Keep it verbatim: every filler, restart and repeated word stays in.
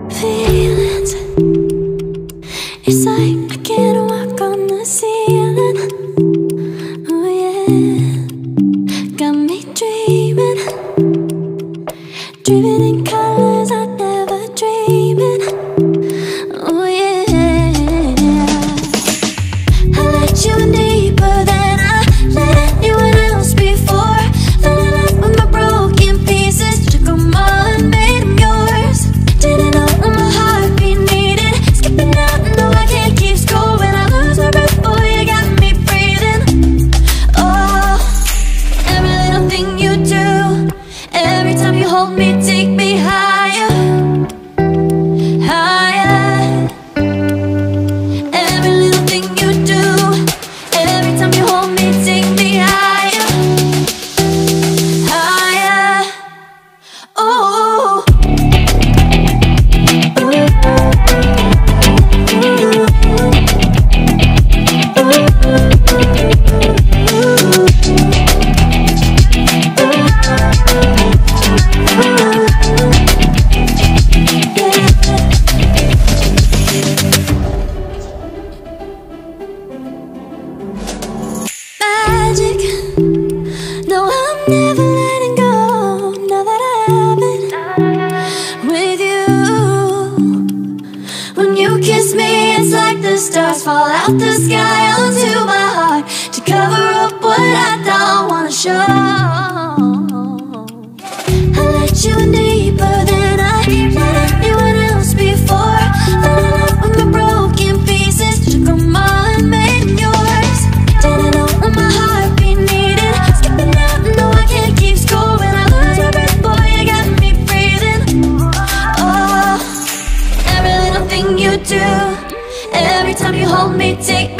feelings. It's like I can't walk on the ceiling. Oh yeah, got me dreaming, dreaming in colors I never dreamed. Oh yeah, I let you in deeper than I let anyone else before. Fell in love with my broken pieces, took them all and made them yours. Didn't know what my heartbeat needed, skipping out, no I can't keep score. When I lose my breath, boy, you got me breathing. Oh, every little thing you do, every time you hold me, take me higher, higher. Every little thing you do, every time you hold me, take me higher, higher. Oh, magic. No, I'm never letting go. Now that I have it with you. When you kiss me, it's like the stars fall out the sky onto my heart to cover up what I don't wanna show. I let you in deeper than I let anyone else before. Fell in love with my broken pieces, took them all and made them yours. Didn't know what my heartbeat needed, skipping out, no I can't keep score. When I lose my breath, boy, you got me breathing. Oh, every little thing you do, every time you hold me, take